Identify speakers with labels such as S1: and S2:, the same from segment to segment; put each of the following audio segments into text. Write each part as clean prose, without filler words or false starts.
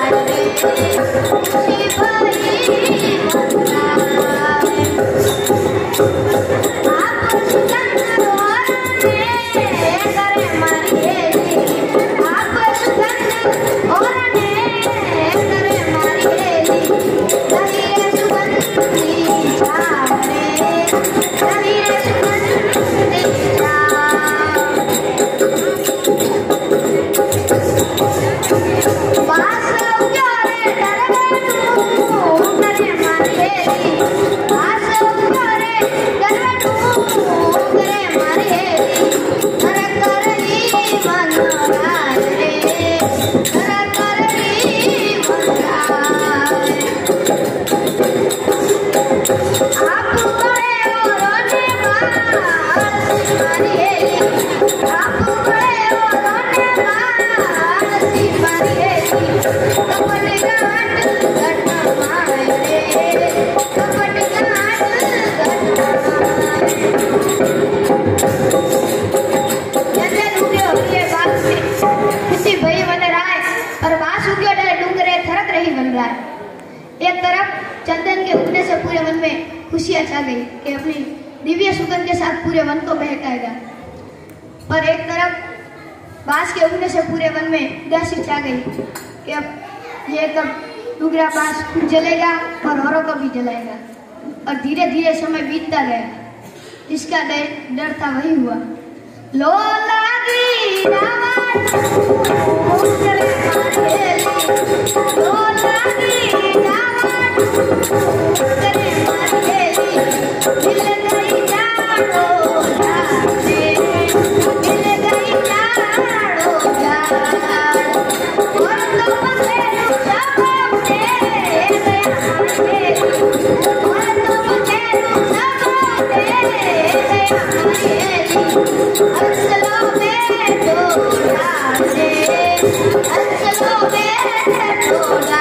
S1: एक तरफ चंदन के उगने से पूरे वन में खुशियां छा गई कि अपनी दिव्य सुगंध के साथ पूरे वन को बहकाएगा, पर एक तरफ बांस के उगने से पूरे वन में उदासी छा गई कि अब ये कब डूगरा बांस खुद जलेगा और औरों को भी जलाएगा। और धीरे धीरे समय बीतता गया, जिसका डर था वही हुआ। लो लागी रावण लो लागी रावण करे मारेली दिल गई जाड़ो जाने दिल गई जाड़ो जान और तो पते सब दे गया मारेली और तो पते सब दे गया मारेली हंसलो में डोला दे हंसलो में डोला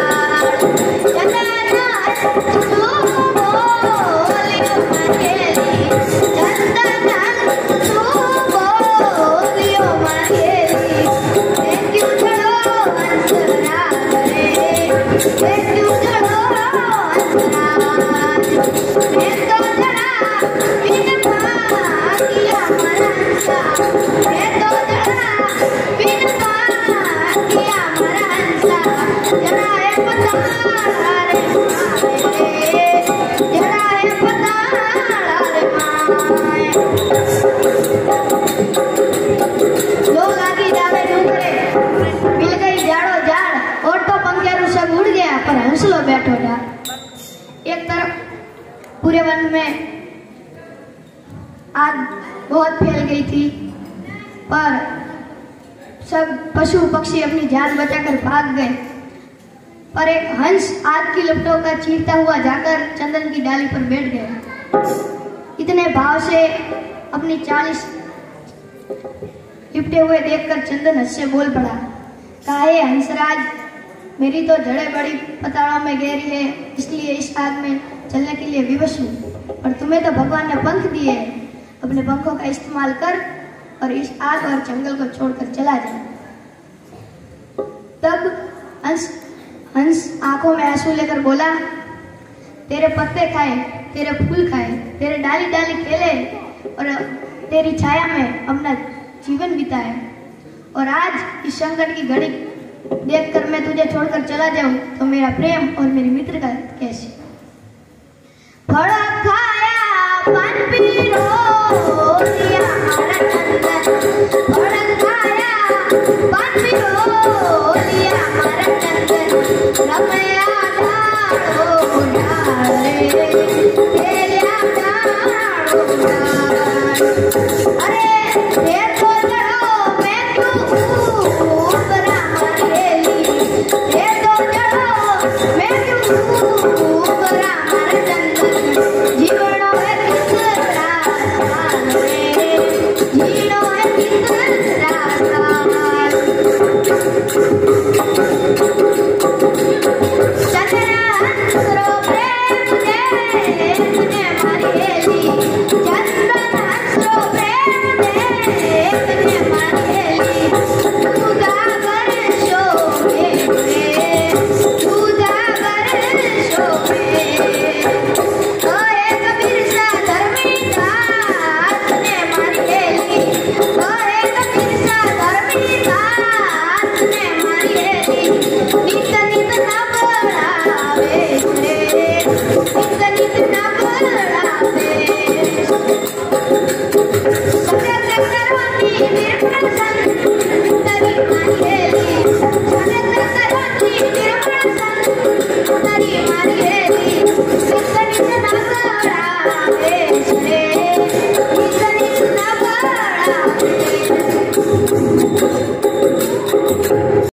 S1: चंदना तू बोलियो मारेली चंदना तू बोलियो मारेली क्यों चलो अंतरा रे क्यों चलो अंतरा मैं तो जरा बिन भागिया मरंसा मैं तो जरा बिन भागिया मरंसा जरा है पता रे माए जरा है पता रे माए लोग आगे जावे डूंगरे मिल गई जाड़ो जाड़ और तो पंखेरू सब उड़ गया पर हंसलो बैठो जा। एक तरफ पूरे वन में आग बहुत फैल गई थी, पर सब पशु पक्षी अपनी जान बचाकर भाग गए, पर एक हंस आग की लपटों का चीरता हुआ जाकर चंदन की डाली पर बैठ गया। इतने भाव से अपनी 40 लिपटे हुए देखकर चंदन हंस से बोल पड़ा, काहे हंसराज, मेरी तो जड़ें बड़ी पताड़ों में गहरी है, इसलिए इस आग में चलने के लिए विवश हूँ, पर तुम्हें तो भगवान ने पंख दिए हैं, अपने पंखों का इस्तेमाल कर और इस आग और जंगल को छोड़कर चला जा। तब हंस आंखों में आंसू लेकर बोला, तेरे पत्ते खाए, तेरे फूल खाए, तेरे डाली डाली खेले और तेरी छाया में अपना जीवन बिताए, और आज इस संकट की घड़ी देखकर मैं तुझे छोड़कर चला जाऊं तो मेरा प्रेम और मेरी मित्रता कैसे। फल खाया पान पी रो दिया हमारा चंदन, फल खाया पान पी रो दिया हमारा चंदन, रमया डालो डाले तेरा डालो डाल, अरे देखो चलो मैं क्यों ऊपरा मारेली, देखो चलो मैं क्यों ऊपरा मार चंदन, जीवनो है किसरा साल रे, जीवनो है किसरा साल, चंदना हंसरो प्रेम दे तुझे मारेली, चंदना हंसरो प्रेम दे तुझे मारेली, तू गा कर शोभे रे